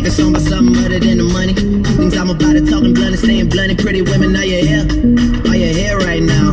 a song about something other than the money. Things I'm about to talking blunt and staying blunt and pretty women. Are you here? Are you here right now?